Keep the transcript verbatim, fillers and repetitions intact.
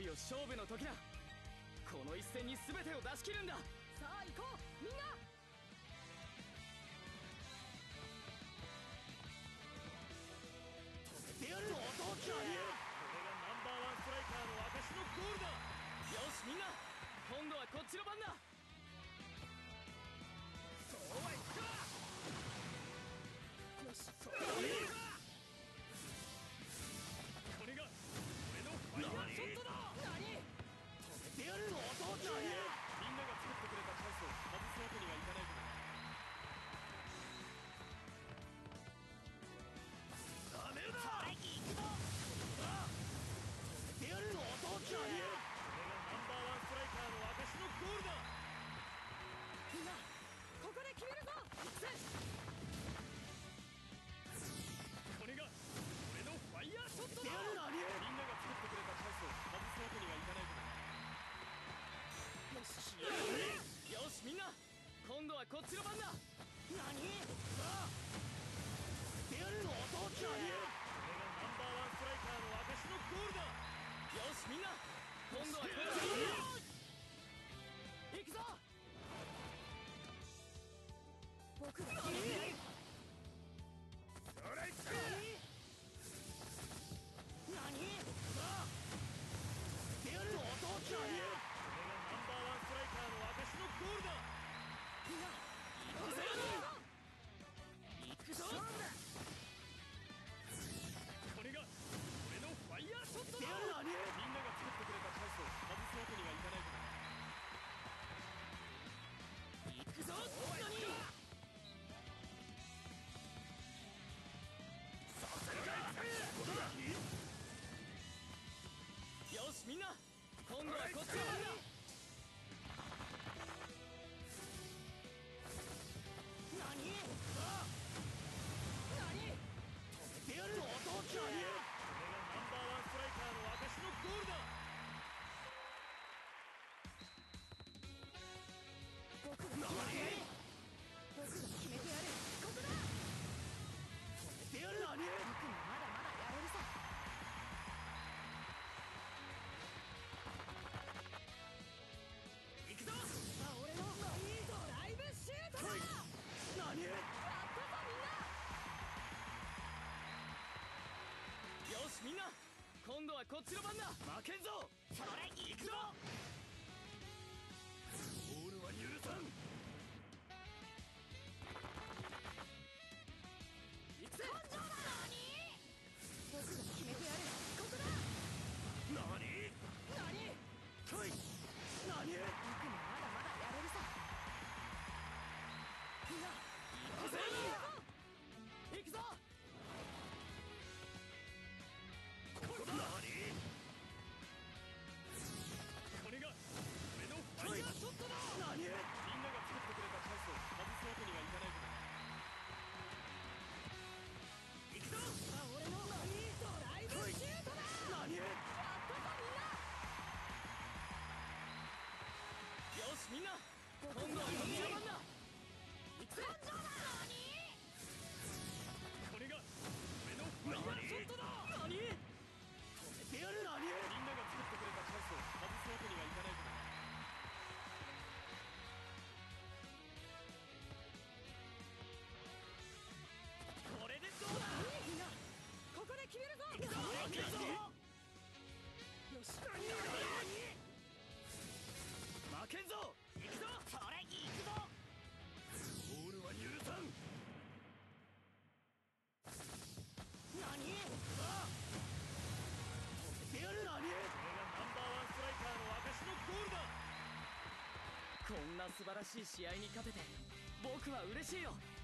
よ勝負の時だ。この一戦に全てを出し切るんだ。 さあ行こうみんな。 止めてやる。お父ちゃん、これがナンバーワンストライカーの証のゴールだ。よしみんな、今度はこっちの番だ。そうはいくか。よし、そうはいくか。これが俺のファイヤーショットだ。何？止めてやる。お父ちゃん、みんなが作ってくれたチャンスを外すわけにはいかないから。ダメだ。ストライキ行くぞ。止めてやる。お父ちゃん、これがナンバーワンストライカーの証のゴールだ。 みんなここで決めるぞ。行くぜ。 これが俺のファイヤーショットだ。みんなが作ってくれたチャンスを外すわけにはいかないから。よしよしみんな、今度はこっちの番だ。何？さあてやる。お父ちゃん、これがナンバーワンストライカーの証のゴールだ。よしみんな、今度はこっちの番だ。行くぞ。 僕が決めてやる。 それいく。 何？ さあてやる。お父ちゃん、これがナンバーワンストライカーの証のゴールだ。 みんな行くぞ。行くぞ。これが俺のファイヤーショットだ。みんなが作ってくれたチャンスを外すわけにはいかないから。行くぞ。させるか。よしみんな、今度はこっちの番だ。何？さあ何？止めてやる。お父ちゃん、これがナンバーワンストライカーの証のゴールだ。 僕が決めてやる。僕が決めてやる。ここだ。 止めてやる。何？ 僕もまだまだやれるさ。 行くぞ。 さあ俺のドライブシュートだ。 何？ やったぞみんな。 よしみんな、今度はこっちの番だ。負けんぞ。それ行くぞ。ボールは許さん。行くぜ。 根性だ。何？僕が決めてやる。ここだ。 何？ 何？ 来い。何？ 僕もまだまだやれるさ。みんな行くぜ。 行くぞ。 ここだ。何？これが俺のファイヤーショットだ。何？みんなが作ってくれたチャンスを外すわけにはいかないから。行くぞ。 さあ俺のドライブシュートだ。 何？ やったぞみんな。 よしみんな、今度はこっちの番だ。行くぜ。 根性だ。 これが俺のファイヤーショットだ。何？止めてやる。何？みんなが作ってくれたチャンスを外すわけにはいかないから。これでどうだ。 みんなここで決めるぞ。 行くぞ。負けるぞ。 よし。 負けんぞ。行くぞ。それ行くぞ。ボールは許さん。何？さあ止めてやる。何？これがナンバーワンストライカーの証のゴールだ。こんな素晴らしい試合に勝てて僕は嬉しいよ。